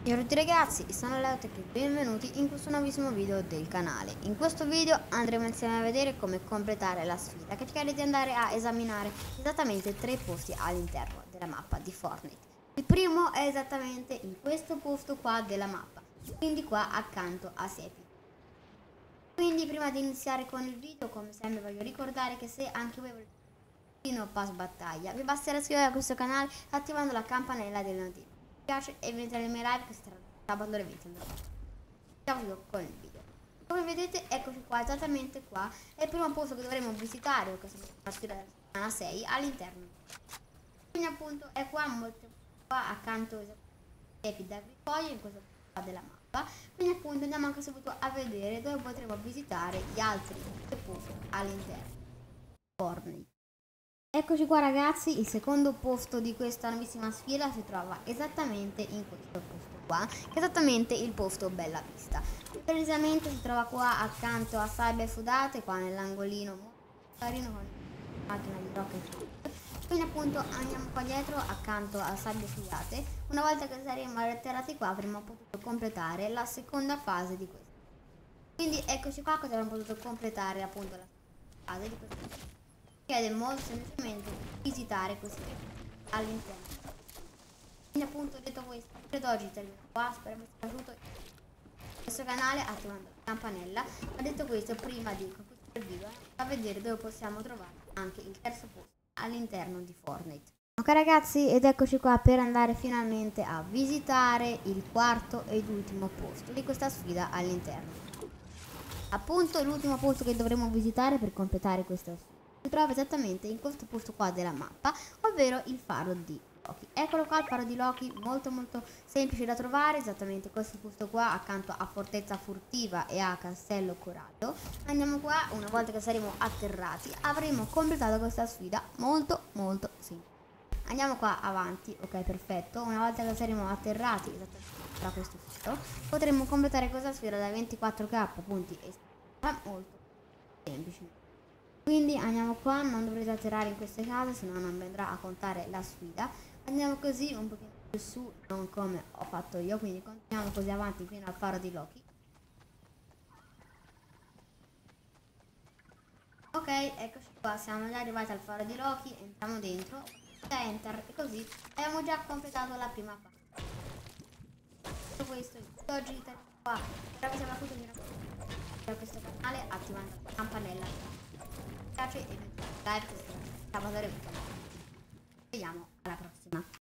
Ciao a tutti ragazzi, sono Leotech e benvenuti in questo nuovissimo video del canale. In questo video andremo insieme a vedere come completare la sfida che cercare di andare a esaminare esattamente 3 posti all'interno della mappa di Fortnite. Il primo è esattamente in questo posto qua della mappa, quindi qua accanto a Sepi. Quindi prima di iniziare con il video, come sempre voglio ricordare che se anche voi volete un pass battaglia, vi basterà iscrivervi a questo canale attivando la campanella delle notifiche. Mi piace e vedete le mie live che saranno sabato alle 20. Andiamo con il video. Come vedete, eccoci qua, esattamente qua è il primo posto che dovremo visitare, o che è una sfida della settimana 6 all'interno. Quindi appunto è qua molto qua accanto epi da Grifoglio in questo qua della mappa. Quindi appunto andiamo anche subito a vedere dove potremo visitare gli altri posti all'interno. Fortnite. Eccoci qua ragazzi, il secondo posto di questa nuovissima sfida si trova esattamente in questo posto qua, che è esattamente il posto Bella Vista. Precisamente si trova qua accanto a Sabbie Sudate, qua nell'angolino molto carino con la macchina di Rocket. Quindi appunto andiamo qua dietro accanto a Sabbie Sudate. Una volta che saremo atterrati qua avremo potuto completare la seconda fase di questo. Quindi eccoci qua che abbiamo potuto completare appunto la fase di questo. Chiede molto semplicemente di visitare questi all'interno. Quindi appunto detto questo, per oggi termino qua, spero vi sia piaciuto questo canale attivando la campanella. Ma detto questo, prima di concludere il video, a vedere dove possiamo trovare anche il terzo posto all'interno di Fortnite. Ok ragazzi, ed eccoci qua per andare finalmente a visitare il quarto ed ultimo posto di questa sfida all'interno. Appunto l'ultimo posto che dovremo visitare per completare questa sfida si trova esattamente in questo posto qua della mappa, ovvero il faro di Loki. Eccolo qua il faro di Loki, molto semplice da trovare, esattamente questo posto qua accanto a Fortezza Furtiva e a Castello Corallo. Andiamo qua, una volta che saremo atterrati avremo completato questa sfida molto semplice. Andiamo qua avanti, ok perfetto, una volta che saremo atterrati esattamente da questo sito potremo completare questa sfida da 24k punti e molto semplice. Quindi andiamo qua, non dovrete atterrare in queste case, se no non andrà a contare la sfida. Andiamo così un pochino più su, non come ho fatto io, quindi continuiamo così avanti fino al faro di Loki. Ok, eccoci qua, siamo già arrivati al faro di Loki, entriamo dentro, enter e così abbiamo già completato la prima parte. Tutto questo oggi qua, spero che sia piaciuto a questo canale attivando la campanella. Mi piace e mi like, sabato e vediamo alla prossima.